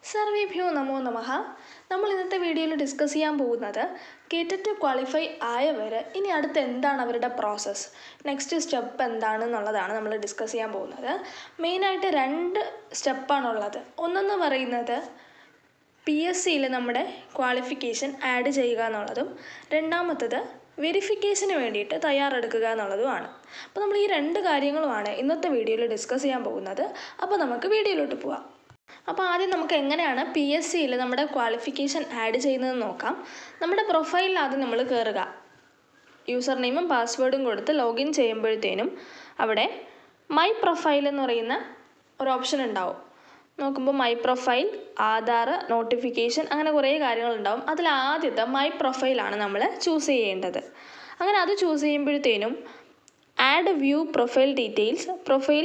സർവേഭ്യോ നമോ നമഃ. നമ്മൾ ഇന്നത്തെ വീഡിയോയിൽ ഡിസ്കസ് ചെയ്യാൻ പോകുന്നത് കേറ്ററ്റ് ക്വാളിഫൈ ആയവർ ഇനി അടുത്ത് എന്താണ് അവരുടെ പ്രോസസ്സ്, നെക്സ്റ്റ് സ്റ്റെപ്പ് എന്താണെന്നുള്ളതാണ് നമ്മൾ ഡിസ്കസ് ചെയ്യാൻ പോകുന്നത്. മെയിനായിട്ട് 2 സ്റ്റെപ്പാണുള്ളത്. ഒന്നെന്ന് പറയുന്നത് PSCയിൽ നമ്മുടെ ക്വാളിഫിക്കേഷൻ ആഡ് ചെയ്യുക എന്നുള്ളതും, രണ്ടാമത്തത് വെരിഫിക്കേഷന് വേണ്ടിയിട്ട് തയ്യാറെടുക്കുക എന്നുള്ളതുമാണ്. അപ്പോൾ നമ്മൾ ഈ 2 കാര്യങ്ങളുമാണ് ഇന്നത്തെ വീഡിയോയിൽ ഡിസ്കസ് ചെയ്യാൻ പോകുന്നത്. അപ്പോൾ നമുക്ക് വീഡിയോയിലോട്ട് പോവാം. അപ്പോൾ ആദ്യം നമുക്ക് എങ്ങനെയാണ് PSCയിൽ നമ്മുടെ ക്വാളിഫിക്കേഷൻ ആഡ് ചെയ്യുന്നതെന്ന് നോക്കാം. നമ്മുടെ പ്രൊഫൈലിൽ ആദ്യം നമ്മൾ കയറുക. യൂസർ നെയിമും പാസ്വേഡും കൊടുത്ത് ലോഗിൻ ചെയ്യുമ്പോഴത്തേനും അവിടെ മൈ പ്രൊഫൈൽ എന്ന് പറയുന്ന ഒരു ഓപ്ഷൻ ഉണ്ടാവും. നോക്കുമ്പോൾ മൈ പ്രൊഫൈൽ, ആധാർ, നോട്ടിഫിക്കേഷൻ, അങ്ങനെ കുറേ കാര്യങ്ങളുണ്ടാവും. അതിൽ ആദ്യത്തെ മൈ പ്രൊഫൈലാണ് നമ്മൾ ചൂസ് ചെയ്യേണ്ടത്. അങ്ങനെ അത് ചൂസ് ചെയ്യുമ്പോഴത്തേനും add view profile details, profile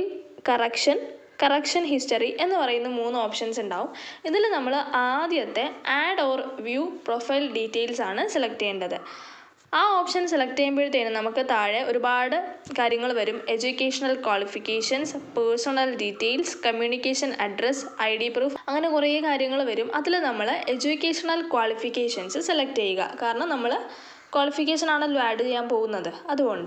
correction history എന്ന് പറയുന്ന 3 ഓപ്ഷൻസ് ഉണ്ടാവും. ഇതിൽ നമ്മൾ ആദ്യത്തെ add or view profile details ആണ് സെലക്ട് ചെയ്യേണ്ടത്. ആ ഓപ്ഷൻ സെലക്ട് ചെയ്യുമ്പോഴത്തേനും നമുക്ക് താഴെ ഒരുപാട് കാര്യങ്ങൾ വരും. Educational qualifications, personal details, communication address, ID proof, അങ്ങനെ കുറേ കാര്യങ്ങൾ വരും. അതിൽ നമ്മൾ എഡ്യൂക്കേഷണൽ ക്വാളിഫിക്കേഷൻസ് സെലക്ട് ചെയ്യുക. കാരണം നമ്മൾ ക്വാളിഫിക്കേഷൻ ആണല്ലോ ആഡ് ചെയ്യാൻ പോകുന്നത്, അതുകൊണ്ട്.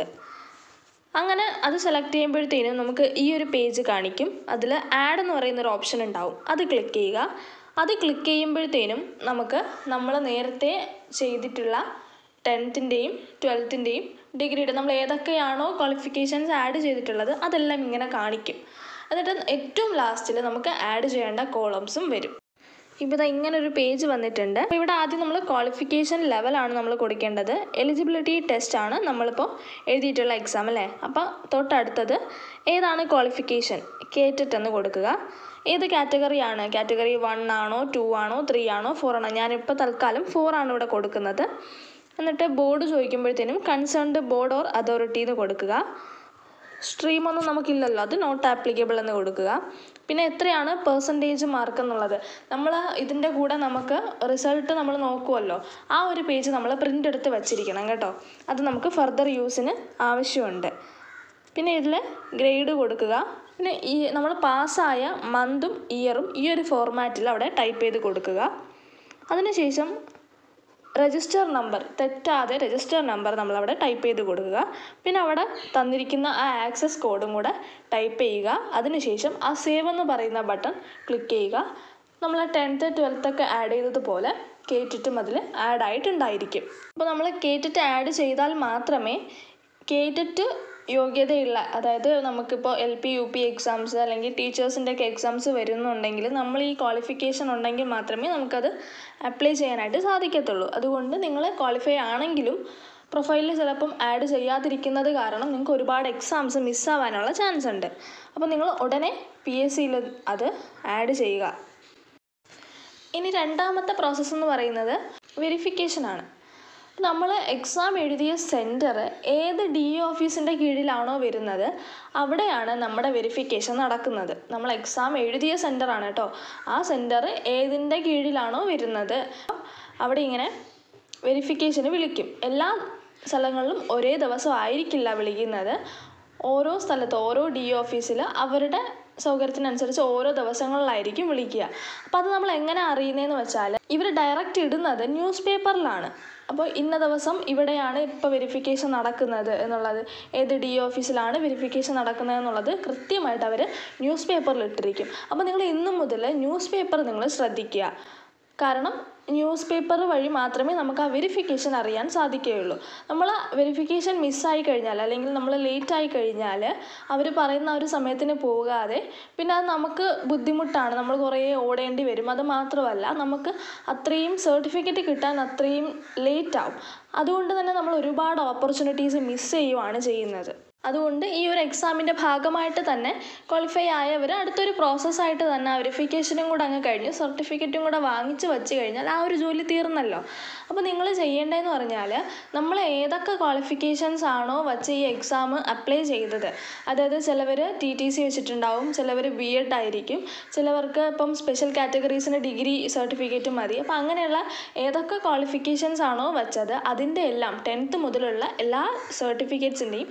അങ്ങനെ അത് സെലക്ട് ചെയ്യുമ്പോഴത്തേനും നമുക്ക് ഈ ഒരു പേജ് കാണിക്കും. അതിൽ ആഡ് എന്ന് പറയുന്നൊരു ഓപ്ഷൻ ഉണ്ടാവും. അത് ക്ലിക്ക് ചെയ്യുക. അത് ക്ലിക്ക് ചെയ്യുമ്പോഴത്തേനും നമുക്ക് നമ്മൾ നേരത്തെ ചെയ്തിട്ടുള്ള 10th-ൻ്റെയും 12th-ൻ്റെയും ഡിഗ്രിയുടെ നമ്മൾ ഏതൊക്കെയാണോ ക്വാളിഫിക്കേഷൻസ് ആഡ് ചെയ്തിട്ടുള്ളത് അതെല്ലാം ഇങ്ങനെ കാണിക്കും. എന്നിട്ട് ഏറ്റവും ലാസ്റ്റിൽ നമുക്ക് ആഡ് ചെയ്യേണ്ട കോളംസും വരും. ഇപ്പോൾ ഇങ്ങനൊരു പേജ് വന്നിട്ടുണ്ട്. അപ്പോൾ ഇവിടെ ആദ്യം നമ്മൾ ക്വാളിഫിക്കേഷൻ ലെവലാണ് നമ്മൾ കൊടുക്കേണ്ടത്. എലിജിബിലിറ്റി ടെസ്റ്റ് ആണ് നമ്മളിപ്പോൾ എഴുതിയിട്ടുള്ള എക്സാം അല്ലേ. അപ്പോൾ തൊട്ടടുത്തത് ഏതാണ് ക്വാളിഫിക്കേഷൻ, കേറ്ററ്റ് എന്ന് കൊടുക്കുക. ഏത് കാറ്റഗറിയാണ്, കാറ്റഗറി 1 ആണോ 2 ആണോ 3 ആണോ 4 ആണോ. ഞാനിപ്പോൾ തൽക്കാലം 4 ആണ് ഇവിടെ കൊടുക്കുന്നത്. എന്നിട്ട് ബോർഡ് ചോദിക്കുമ്പോഴത്തേനും കൺസേൺഡ് ബോർഡ് ഓർ അതോറിറ്റി എന്ന് കൊടുക്കുക. സ്ട്രീമൊന്നും നമുക്കില്ലല്ലോ, അത് നോട്ട് ആപ്ലിക്കബിൾ എന്ന് കൊടുക്കുക. പിന്നെ എത്രയാണ് പെർസെൻറ്റേജ് മാർക്ക് എന്നുള്ളത് നമ്മൾ ഇതിൻ്റെ കൂടെ നമുക്ക് റിസൾട്ട് നമ്മൾ നോക്കുമല്ലോ, ആ ഒരു പേജ് നമ്മൾ പ്രിൻ്റ് എടുത്ത് വച്ചിരിക്കണം കേട്ടോ. അത് നമുക്ക് ഫർദർ യൂസിന് ആവശ്യമുണ്ട്. പിന്നെ ഇതിൽ ഗ്രേഡ് കൊടുക്കുക. പിന്നെ ഈ നമ്മൾ പാസ്സായ മന്തും ഇയറും ഈ ഒരു ഫോർമാറ്റിൽ അവിടെ ടൈപ്പ് ചെയ്ത് കൊടുക്കുക. അതിനുശേഷം രജിസ്റ്റർ നമ്പർ, തെറ്റാതെ രജിസ്റ്റർ നമ്പർ നമ്മളവിടെ ടൈപ്പ് ചെയ്ത് കൊടുക്കുക. പിന്നെ അവിടെ തന്നിരിക്കുന്ന ആ ആക്സസ് കോഡും കൂടെ ടൈപ്പ് ചെയ്യുക. അതിനുശേഷം ആ സേവ് എന്ന് പറയുന്ന ബട്ടൺ ക്ലിക്ക് ചെയ്യുക. നമ്മൾ 10th 12th ഒക്കെ ആഡ് ചെയ്തതുപോലെ കേറ്ററ്റും അതിൽ ആഡ് ആയിട്ടുണ്ടായിരിക്കും. അപ്പോൾ നമ്മൾ കേറ്ററ്റ് ആഡ് ചെയ്താൽ മാത്രമേ കേറ്ററ്റ് യോഗ്യതയുള്ള, അതായത് നമുക്കിപ്പോൾ LP UP എക്സാംസ് അല്ലെങ്കിൽ ടീച്ചേഴ്സിൻ്റെ ഒക്കെ എക്സാംസ് വരുന്നുണ്ടെങ്കിൽ നമ്മൾ ഈ ക്വാളിഫിക്കേഷൻ ഉണ്ടെങ്കിൽ മാത്രമേ നമുക്കത് അപ്ലൈ ചെയ്യാനായിട്ട് സാധിക്കത്തുള്ളൂ. അതുകൊണ്ട് നിങ്ങൾ ക്വാളിഫൈ ആണെങ്കിലും പ്രൊഫൈലിൽ ചിലപ്പം ആഡ് ചെയ്യാതിരിക്കുന്നത് കാരണം നിങ്ങൾക്ക് ഒരുപാട് എക്സാംസ് മിസ്സാവാനുള്ള ചാൻസ് ഉണ്ട്. അപ്പോൾ നിങ്ങൾ ഉടനെ PSCയിൽ അത് ആഡ് ചെയ്യുക. ഇനി രണ്ടാമത്തെ പ്രോസസ്സ് എന്ന് പറയുന്നത് വെരിഫിക്കേഷനാണ്. നമ്മൾ എക്സാം എഴുതിയ സെൻറ്റർ ഏത് DE ഓഫീസിൻ്റെ കീഴിലാണോ വരുന്നത് അവിടെയാണ് നമ്മുടെ വെരിഫിക്കേഷൻ നടക്കുന്നത്. നമ്മൾ എക്സാം എഴുതിയ സെൻറ്ററാണ് കേട്ടോ. ആ സെൻറ്റർ ഏതിൻ്റെ കീഴിലാണോ വരുന്നത് അവിടെ ഇങ്ങനെ വെരിഫിക്കേഷന് വിളിക്കും. എല്ലാ സ്ഥലങ്ങളിലും ഒരേ ദിവസം ആയിരിക്കില്ല വിളിക്കുന്നത്. ഓരോ സ്ഥലത്ത് ഓരോ DE ഓഫീസിൽ അവരുടെ സൗകര്യത്തിനനുസരിച്ച് ഓരോ ദിവസങ്ങളിലായിരിക്കും വിളിക്കുക. അപ്പോൾ അത് നമ്മൾ എങ്ങനെ അറിയുന്നതെന്ന് വെച്ചാൽ ഇവർ ഡയറക്റ്റ് ഇടുന്നത് ന്യൂസ് പേപ്പറിലാണ്. അപ്പോൾ ഇന്ന ദിവസം ഇവിടെയാണ് ഇപ്പോൾ വെരിഫിക്കേഷൻ നടക്കുന്നത് എന്നുള്ളത്, ഏത് DE ഓഫീസിലാണ് വെരിഫിക്കേഷൻ നടക്കുന്നത് എന്നുള്ളത് കൃത്യമായിട്ട് അവർ ന്യൂസ് പേപ്പറിൽ ഇട്ടിരിക്കും. അപ്പോൾ നിങ്ങൾ ഇന്നു മുതൽ ന്യൂസ് പേപ്പർ നിങ്ങൾ ശ്രദ്ധിക്കുക. കാരണം ന്യൂസ് പേപ്പർ വഴി മാത്രമേ നമുക്ക് ആ വെരിഫിക്കേഷൻ അറിയാൻ സാധിക്കുകയുള്ളൂ. നമ്മൾ വെരിഫിക്കേഷൻ മിസ്സായി കഴിഞ്ഞാൽ അല്ലെങ്കിൽ നമ്മൾ ലേറ്റായി കഴിഞ്ഞാൽ അവർ പറയുന്ന ഒരു സമയത്തിന് പോകാതെ പിന്നെ അത് നമുക്ക് ബുദ്ധിമുട്ടാണ്, നമ്മൾ കുറേ ഓടേണ്ടി വരും. അത് മാത്രമല്ല നമുക്ക് അത്രയും സർട്ടിഫിക്കറ്റ് കിട്ടാൻ അത്രയും ലേറ്റ് ആവും. അതുകൊണ്ട് തന്നെ നമ്മൾ ഒരുപാട് ഓപ്പർച്യൂണിറ്റീസ് മിസ് ചെയ്യുകയാണ് ചെയ്യുന്നത്. അതുകൊണ്ട് ഈ ഒരു എക്സാമിൻ്റെ ഭാഗമായിട്ട് തന്നെ ക്വാളിഫൈ ആയവർ അടുത്തൊരു പ്രോസസ്സായിട്ട് തന്നെ ആ വെരിഫിക്കേഷനും കൂടെ അങ്ങ് കഴിഞ്ഞ് സർട്ടിഫിക്കറ്റും കൂടെ വാങ്ങിച്ച് വെച്ച് കഴിഞ്ഞാൽ ആ ഒരു ജോലി തീർന്നല്ലോ. അപ്പോൾ നിങ്ങൾ ചെയ്യേണ്ടതെന്ന് പറഞ്ഞാൽ നമ്മൾ ഏതൊക്കെ ക്വാളിഫിക്കേഷൻസ് ആണോ വച്ച് ഈ എക്സാം അപ്ലൈ ചെയ്തത്, അതായത് ചിലവർ TTC വെച്ചിട്ടുണ്ടാവും, ചിലവർ B.Ed ആയിരിക്കും, ചിലവർക്ക് ഇപ്പം സ്പെഷ്യൽ കാറ്റഗറീസിന് ഡിഗ്രി സർട്ടിഫിക്കറ്റ് മതി. അപ്പോൾ അങ്ങനെയുള്ള ഏതൊക്കെ ക്വാളിഫിക്കേഷൻസ് ആണോ വെച്ചത് അതിൻ്റെ എല്ലാം 10th മുതലുള്ള എല്ലാ സർട്ടിഫിക്കറ്റ്സിൻ്റെയും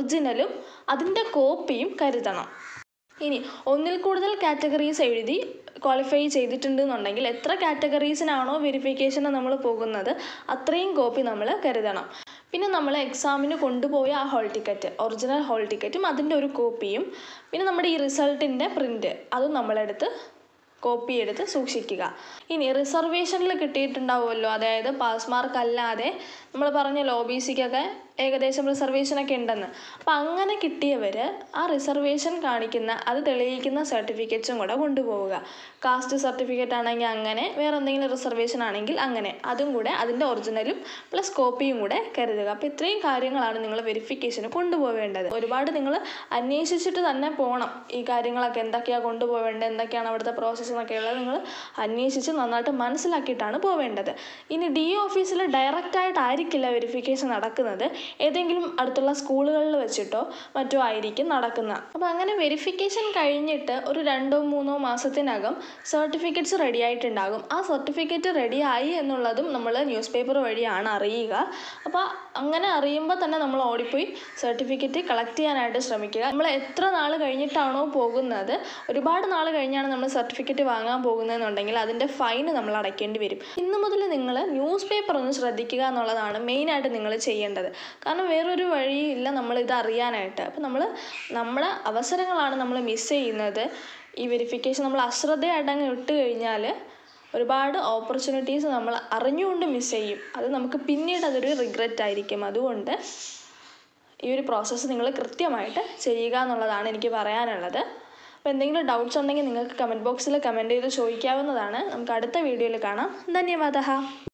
ഒറിജിനലും അതിൻ്റെ കോപ്പിയും കരുതണം. ഇനി ഒന്നിൽ കൂടുതൽ കാറ്റഗറീസ് എഴുതി ക്വാളിഫൈ ചെയ്തിട്ടുണ്ടെന്നുണ്ടെങ്കിൽ എത്ര കാറ്റഗറീസിനാണോ വെരിഫിക്കേഷന് നമ്മൾ പോകുന്നത് അത്രയും കോപ്പി നമ്മൾ കരുതണം. പിന്നെ നമ്മൾ എക്സാമിന് കൊണ്ടുപോയ ആ ഹോൾ ടിക്കറ്റ്, ഒറിജിനൽ ഹോൾ ടിക്കറ്റും അതിൻ്റെ ഒരു കോപ്പിയും, പിന്നെ നമ്മുടെ ഈ റിസൾട്ടിൻ്റെ പ്രിൻ്റ് അതും നമ്മളെടുത്ത് കോപ്പി എടുത്ത് സൂക്ഷിക്കുക. ഇനി റിസർവേഷനിൽ കിട്ടിയിട്ടുണ്ടാവുമല്ലോ, അതായത് പാസ് മാർക്ക് അല്ലാതെ നമ്മൾ പറഞ്ഞല്ലോ OBCക്കൊക്കെ ഏകദേശം റിസർവേഷനൊക്കെ ഉണ്ടെന്ന്. അപ്പം അങ്ങനെ കിട്ടിയവർ ആ റിസർവേഷൻ കാണിക്കുന്ന അത് തെളിയിക്കുന്ന സർട്ടിഫിക്കറ്റ്സും കൂടെ കൊണ്ടുപോവുക. കാസ്റ്റ് സർട്ടിഫിക്കറ്റ് ആണെങ്കിൽ അങ്ങനെ, വേറെ എന്തെങ്കിലും റിസർവേഷൻ ആണെങ്കിൽ അങ്ങനെ, അതും കൂടെ അതിൻ്റെ ഒറിജിനലും പ്ലസ് കോപ്പിയും കൂടെ കരുതുക. അപ്പോൾ ഇത്രയും കാര്യങ്ങളാണ് നിങ്ങൾ വെരിഫിക്കേഷന് കൊണ്ടുപോവേണ്ടത്. ഒരുപാട് നിങ്ങൾ അന്വേഷിച്ചിട്ട് തന്നെ പോകണം ഈ കാര്യങ്ങളൊക്കെ, എന്തൊക്കെയാണ് കൊണ്ടുപോവേണ്ടത്, എന്തൊക്കെയാണ് അവിടുത്തെ പ്രോസസ്സ് എന്നൊക്കെയുള്ളത് നിങ്ങൾ അന്വേഷിച്ച് നന്നായിട്ട് മനസ്സിലാക്കിയിട്ടാണ് പോവേണ്ടത്. ഇനി DO ഓഫീസിൽ ഡയറക്റ്റായിട്ടായിരിക്കില്ല വെരിഫിക്കേഷൻ നടക്കുന്നത്, ഏതെങ്കിലും അടുത്തുള്ള സ്കൂളുകളിൽ വെച്ചിട്ടോ മറ്റോ ആയിരിക്കും നടക്കുന്നത്. അപ്പോൾ അങ്ങനെ വെരിഫിക്കേഷൻ കഴിഞ്ഞിട്ട് ഒരു 2-3 മാസത്തിനകം സർട്ടിഫിക്കറ്റ്സ് റെഡി ആയിട്ടുണ്ടാകും. ആ സർട്ടിഫിക്കറ്റ് റെഡിയായി എന്നുള്ളതും നമ്മൾ ന്യൂസ് പേപ്പർ വഴിയാണ് അറിയുക. അപ്പോൾ അങ്ങനെ അറിയുമ്പോൾ തന്നെ നമ്മൾ ഓടിപ്പോയി സർട്ടിഫിക്കറ്റ് കളക്ട് ചെയ്യാനായിട്ട് ശ്രമിക്കുക. നമ്മൾ എത്ര നാൾ കഴിഞ്ഞിട്ടാണോ പോകുന്നത്, ഒരുപാട് നാൾ കഴിഞ്ഞാണ് നമ്മൾ സർട്ടിഫിക്കറ്റ് വാങ്ങാൻ പോകുന്നതെന്നുണ്ടെങ്കിൽ അതിൻ്റെ ഫൈൻ നമ്മൾ അടയ്ക്കേണ്ടി വരും. ഇന്ന് മുതൽ നിങ്ങൾ ന്യൂസ് പേപ്പർ ഒന്ന് ശ്രദ്ധിക്കുക എന്നുള്ളതാണ് മെയിനായിട്ട് നിങ്ങൾ ചെയ്യേണ്ടത്. കാരണം വേറൊരു വഴിയില്ല നമ്മളിത് അറിയാനായിട്ട്. അപ്പോൾ നമ്മുടെ അവസരങ്ങളാണ് നമ്മൾ മിസ് ചെയ്യുന്നത്. ഈ വെരിഫിക്കേഷൻ നമ്മൾ അശ്രദ്ധയായിട്ട് അങ്ങ് ഇട്ട് കഴിഞ്ഞാൽ ഒരുപാട് ഓപ്പർച്യൂണിറ്റീസ് നമ്മൾ അറിഞ്ഞുകൊണ്ട് മിസ് ചെയ്യും. അത് നമുക്ക് പിന്നീട് അതൊരു റിഗ്രറ്റ് ആയിരിക്കും. അതുകൊണ്ട് ഈ ഒരു പ്രോസസ്സ് നിങ്ങൾ കൃത്യമായിട്ട് ചെയ്യുക എന്നുള്ളതാണ് എനിക്ക് പറയാനുള്ളത്. അപ്പോൾ എന്തെങ്കിലും ഡൗട്ട്സ് ഉണ്ടെങ്കിൽ നിങ്ങൾക്ക് കമൻറ്റ് ബോക്സിൽ കമൻറ്റ് ചെയ്ത് ചോദിക്കാവുന്നതാണ്. നമുക്ക് അടുത്ത വീഡിയോയിൽ കാണാം. ധന്യവാദ.